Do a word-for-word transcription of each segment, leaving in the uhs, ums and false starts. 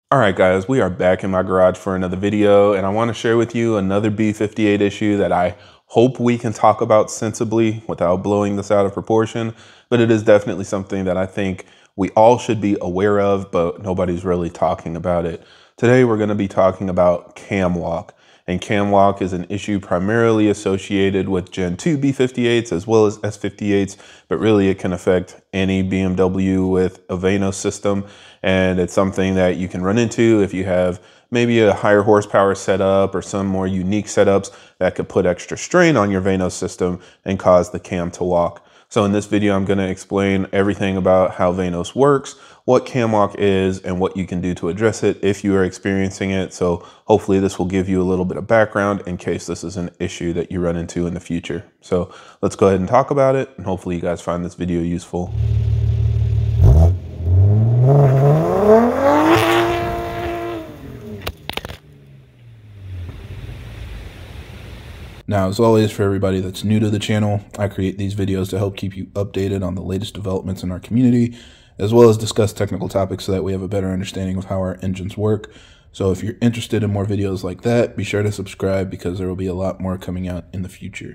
All right, guys, we are back in my garage for another video, and I want to share with you another B fifty-eight issue that I hope we can talk about sensibly without blowing this out of proportion, but it is definitely something that I think we all should be aware of, but nobody's really talking about it. Today, we're going to be talking about cam lock, and cam lock is an issue primarily associated with Gen two B fifty-eights as well as S fifty-eights, but really it can affect any B M W with a VANOS system. And it's something that you can run into if you have maybe a higher horsepower setup or some more unique setups that could put extra strain on your VANOS system and cause the cam to lock. So in this video, I'm going to explain everything about how VANOS works, what cam lock is, and what you can do to address it if you are experiencing it. So hopefully this will give you a little bit of background in case this is an issue that you run into in the future. So let's go ahead and talk about it, and hopefully you guys find this video useful. Now, as always, for everybody that's new to the channel, I create these videos to help keep you updated on the latest developments in our community, as well as discuss technical topics so that we have a better understanding of how our engines work. So if you're interested in more videos like that, be sure to subscribe because there will be a lot more coming out in the future.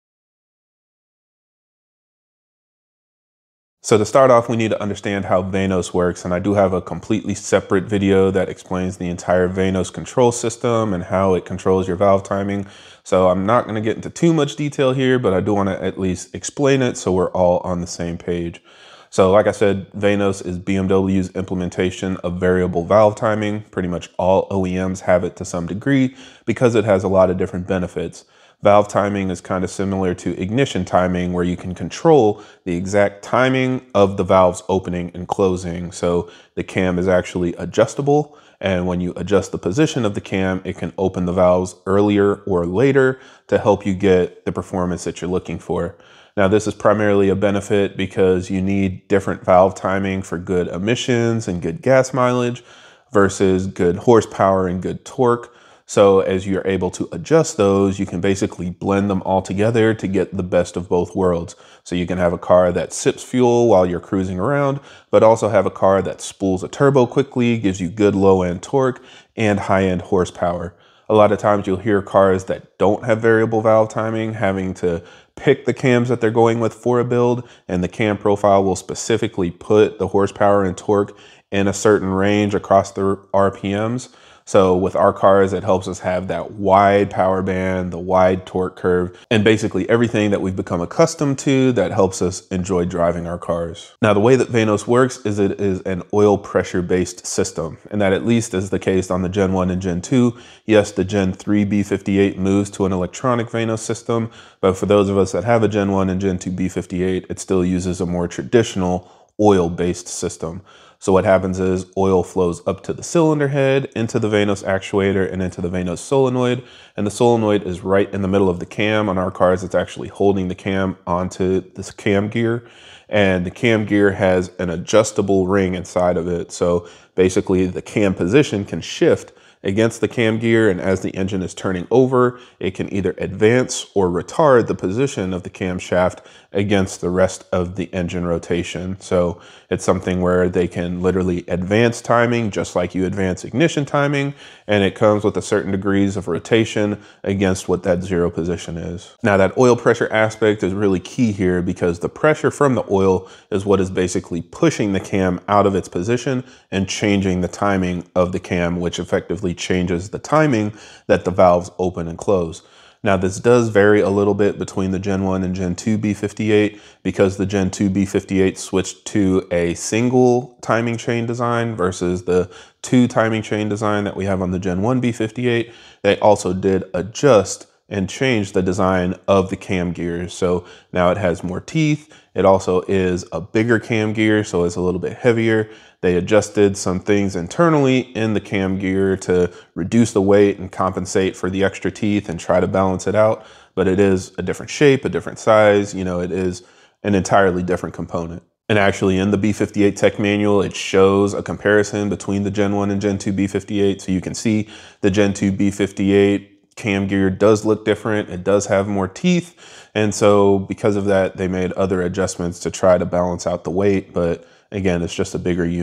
So to start off, we need to understand how VANOS works, and I do have a completely separate video that explains the entire VANOS control system and how it controls your valve timing. So I'm not going to get into too much detail here, but I do want to at least explain it so we're all on the same page. So like I said, VANOS is B M W's implementation of variable valve timing. Pretty much all O E Ms have it to some degree because it has a lot of different benefits. Valve timing is kind of similar to ignition timing, where you can control the exact timing of the valves opening and closing. So the cam is actually adjustable, and when you adjust the position of the cam, it can open the valves earlier or later to help you get the performance that you're looking for. Now, this is primarily a benefit because you need different valve timing for good emissions and good gas mileage versus good horsepower and good torque. So as you're able to adjust those, you can basically blend them all together to get the best of both worlds. So you can have a car that sips fuel while you're cruising around, but also have a car that spools a turbo quickly, gives you good low-end torque and high-end horsepower. A lot of times you'll hear cars that don't have variable valve timing having to pick the cams that they're going with for a build, and the cam profile will specifically put the horsepower and torque in a certain range across the R P Ms. So with our cars, it helps us have that wide power band, the wide torque curve, and basically everything that we've become accustomed to that helps us enjoy driving our cars. Now, the way that VANOS works is it is an oil pressure based system, and that at least is the case on the Gen one and Gen two. Yes, the Gen three B fifty-eight moves to an electronic VANOS system, but for those of us that have a Gen one and Gen two B fifty-eight, it still uses a more traditional oil based system. So what happens is oil flows up to the cylinder head, into the VANOS actuator, and into the VANOS solenoid. And the solenoid is right in the middle of the cam. On our cars, it's actually holding the cam onto this cam gear. And the cam gear has an adjustable ring inside of it. So basically the cam position can shift against the cam gear, and as the engine is turning over, it can either advance or retard the position of the camshaft against the rest of the engine rotation. So it's something where they can literally advance timing just like you advance ignition timing, and it comes with a certain degrees of rotation against what that zero position is. Now, that oil pressure aspect is really key here because the pressure from the oil is what is basically pushing the cam out of its position and changing the timing of the cam, which effectively changes the timing that the valves open and close. Now, this does vary a little bit between the Gen one and Gen two B fifty-eight because the Gen two B fifty-eight switched to a single timing chain design versus the two timing chain design that we have on the Gen one B fifty-eight. They also did adjust and change the design of the cam gears. So now it has more teeth. It also is a bigger cam gear, so it's a little bit heavier. They adjusted some things internally in the cam gear to reduce the weight and compensate for the extra teeth and try to balance it out. But it is a different shape, a different size. You know, it is an entirely different component. And actually in the B fifty-eight tech manual, it shows a comparison between the Gen one and Gen two B fifty-eight. So you can see the Gen two B fifty-eight cam gear does look different. It does have more teeth. And so because of that, they made other adjustments to try to balance out the weight. But again, it's just a bigger unit.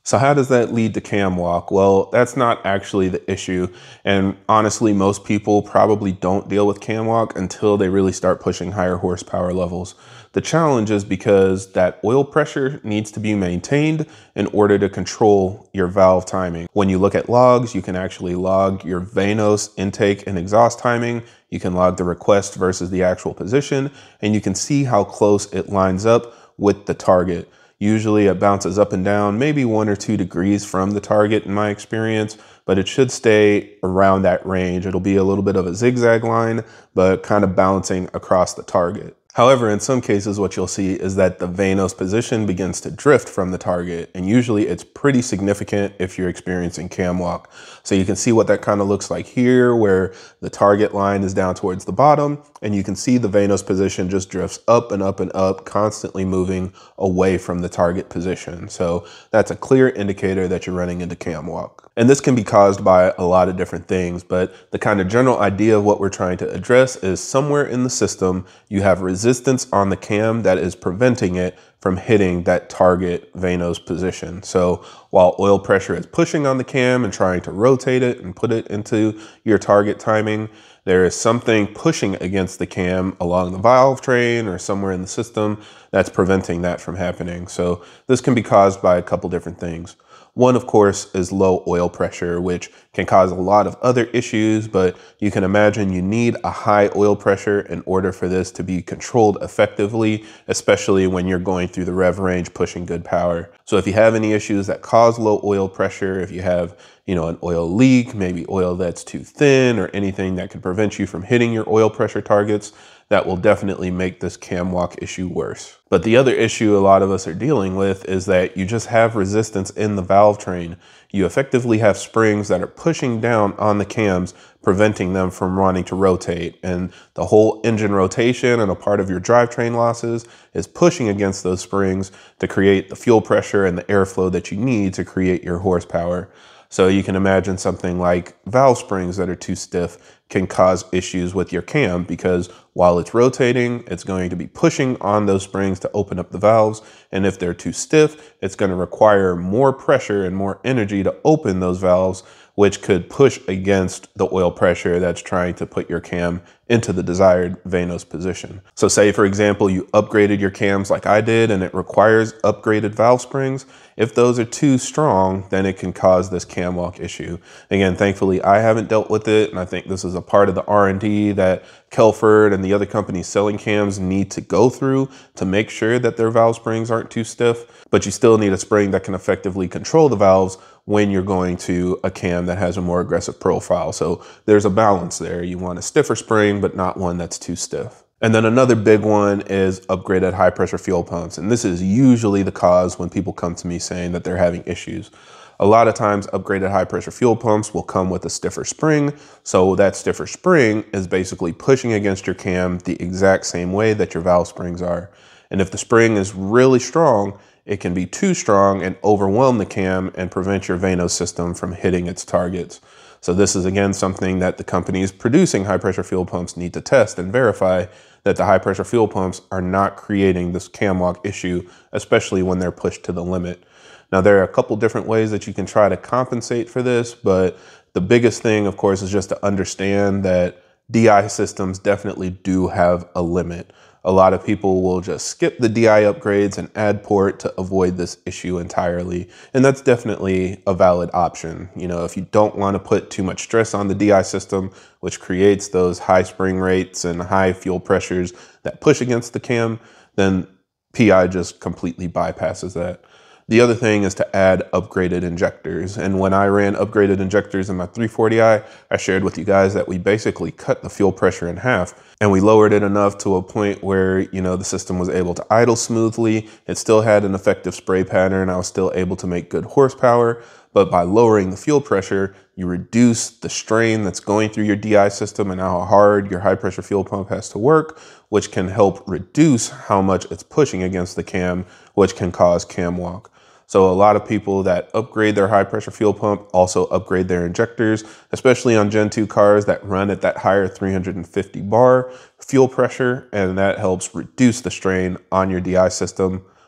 So how does that lead to cam walk? Well, that's not actually the issue. And honestly, most people probably don't deal with cam walk until they really start pushing higher horsepower levels. The challenge is because that oil pressure needs to be maintained in order to control your valve timing. When you look at logs, you can actually log your VANOS intake and exhaust timing. You can log the request versus the actual position, and you can see how close it lines up with the target. Usually it bounces up and down, maybe one or two degrees from the target in my experience, but it should stay around that range. It'll be a little bit of a zigzag line, but kind of bouncing across the target. However, in some cases, what you'll see is that the VANOS position begins to drift from the target, and usually it's pretty significant if you're experiencing cam walk. So you can see what that kind of looks like here, where the target line is down towards the bottom, and you can see the VANOS position just drifts up and up and up, constantly moving away from the target position. So that's a clear indicator that you're running into cam walk. And this can be caused by a lot of different things, but the kind of general idea of what we're trying to address is somewhere in the system, you have resistance on the cam that is preventing it from hitting that target VANOS position. So while oil pressure is pushing on the cam and trying to rotate it and put it into your target timing, there is something pushing against the cam along the valve train or somewhere in the system that's preventing that from happening. So this can be caused by a couple different things. One, of course, is low oil pressure, which can cause a lot of other issues, but you can imagine you need a high oil pressure in order for this to be controlled effectively, especially when you're going through the rev range pushing good power. So if you have any issues that cause low oil pressure, if you have, you know, an oil leak, maybe oil that's too thin or anything that could prevent you from hitting your oil pressure targets, that will definitely make this cam walk issue worse. But the other issue a lot of us are dealing with is that you just have resistance in the valve train. You effectively have springs that are pushing down on the cams, preventing them from wanting to rotate. And the whole engine rotation and a part of your drivetrain losses is pushing against those springs to create the fuel pressure and the airflow that you need to create your horsepower. So you can imagine something like valve springs that are too stiff can cause issues with your cam, because while it's rotating, it's going to be pushing on those springs to open up the valves. And if they're too stiff, it's going to require more pressure and more energy to open those valves, which could push against the oil pressure that's trying to put your cam into the desired VANOS position. So say, for example, you upgraded your cams like I did and it requires upgraded valve springs. If those are too strong, then it can cause this cam walk issue. Again, thankfully, I haven't dealt with it, and I think this is a part of the R and D that Kelford and the other companies selling cams need to go through to make sure that their valve springs aren't too stiff. But you still need a spring that can effectively control the valves when you're going to a cam that has a more aggressive profile. So there's a balance there. You want a stiffer spring, but not one that's too stiff. And then another big one is upgraded high pressure fuel pumps. And this is usually the cause when people come to me saying that they're having issues. A lot of times upgraded high pressure fuel pumps will come with a stiffer spring. So that stiffer spring is basically pushing against your cam the exact same way that your valve springs are. And if the spring is really strong, it can be too strong and overwhelm the cam and prevent your VANOS system from hitting its targets. So this is again something that the companies producing high pressure fuel pumps need to test and verify that the high pressure fuel pumps are not creating this cam walk issue, especially when they're pushed to the limit. Now, there are a couple different ways that you can try to compensate for this, but the biggest thing, of course, is just to understand that D I systems definitely do have a limit. A lot of people will just skip the D I upgrades and add port to avoid this issue entirely. And that's definitely a valid option. You know, if you don't want to put too much stress on the D I system, which creates those high spring rates and high fuel pressures that push against the cam, then P I just completely bypasses that. The other thing is to add upgraded injectors. And when I ran upgraded injectors in my three forty i, I shared with you guys that we basically cut the fuel pressure in half, and we lowered it enough to a point where, you know, the system was able to idle smoothly. It still had an effective spray pattern. I was still able to make good horsepower, but by lowering the fuel pressure, you reduce the strain that's going through your D I system and how hard your high pressure fuel pump has to work, which can help reduce how much it's pushing against the cam, which can cause cam walk. So a lot of people that upgrade their high pressure fuel pump also upgrade their injectors, especially on Gen two cars that run at that higher three hundred fifty bar fuel pressure, and that helps reduce the strain on your D I system,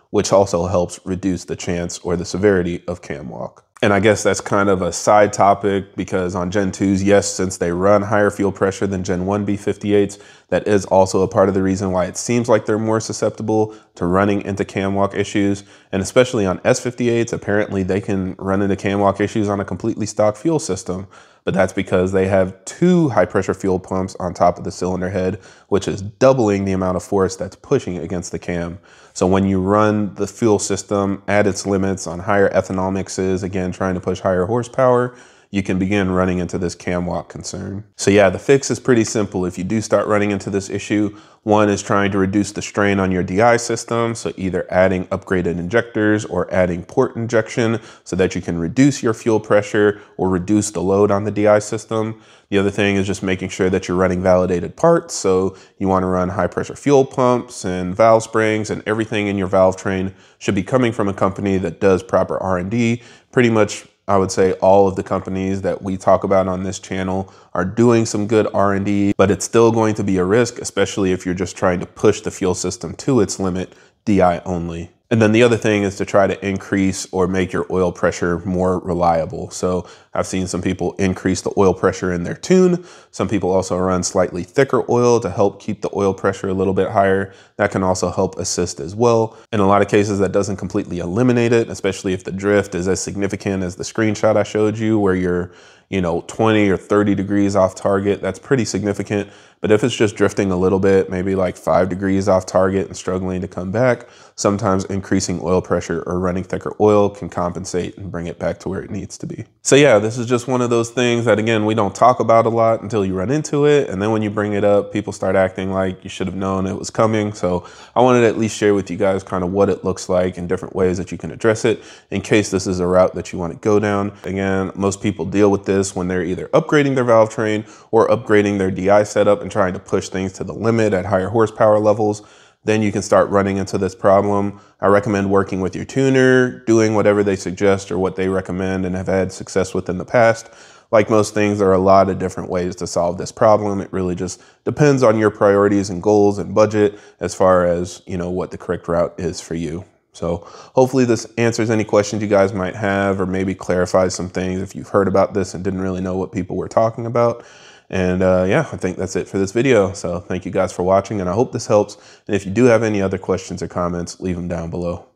which also helps reduce the chance or the severity of cam walk. And I guess that's kind of a side topic because on Gen twos, yes, since they run higher fuel pressure than Gen one B fifty-eights, that is also a part of the reason why it seems like they're more susceptible to running into cam walk issues. And especially on S fifty-eights, apparently they can run into cam walk issues on a completely stock fuel system. But that's because they have two high pressure fuel pumps on top of the cylinder head, which is doubling the amount of force that's pushing against the cam. So when you run the fuel system at its limits on higher ethanol mixes, again, trying to push higher horsepower, you can begin running into this cam walk concern. So yeah, the fix is pretty simple. If you do start running into this issue, one is trying to reduce the strain on your D I system. So either adding upgraded injectors or adding port injection so that you can reduce your fuel pressure or reduce the load on the D I system. The other thing is just making sure that you're running validated parts. So you want to run high pressure fuel pumps and valve springs, and everything in your valve train should be coming from a company that does proper R and D. Pretty much, I would say all of the companies that we talk about on this channel are doing some good R and D, but it's still going to be a risk, especially if you're just trying to push the fuel system to its limit, D I only. And then the other thing is to try to increase or make your oil pressure more reliable. So I've seen some people increase the oil pressure in their tune. Some people also run slightly thicker oil to help keep the oil pressure a little bit higher. That can also help assist as well. In a lot of cases, that doesn't completely eliminate it, especially if the drift is as significant as the screenshot I showed you where you're, you know, twenty or thirty degrees off target. That's pretty significant. But if it's just drifting a little bit, maybe like five degrees off target and struggling to come back, sometimes increasing oil pressure or running thicker oil can compensate and bring it back to where it needs to be. So yeah, this is just one of those things that, again, we don't talk about a lot until you run into it. And then when you bring it up, people start acting like you should have known it was coming. So I wanted to at least share with you guys kind of what it looks like and different ways that you can address it in case this is a route that you want to go down. Again, most people deal with this when they're either upgrading their valve train or upgrading their D I setup and trying to push things to the limit at higher horsepower levels. Then you can start running into this problem. I recommend working with your tuner, doing whatever they suggest or what they recommend and have had success with in the past. Like most things, there are a lot of different ways to solve this problem. It really just depends on your priorities and goals and budget as far as, you know, what the correct route is for you. So hopefully this answers any questions you guys might have or maybe clarifies some things if you've heard about this and didn't really know what people were talking about. And uh, yeah, I think that's it for this video. So thank you guys for watching and I hope this helps. And if you do have any other questions or comments, leave them down below.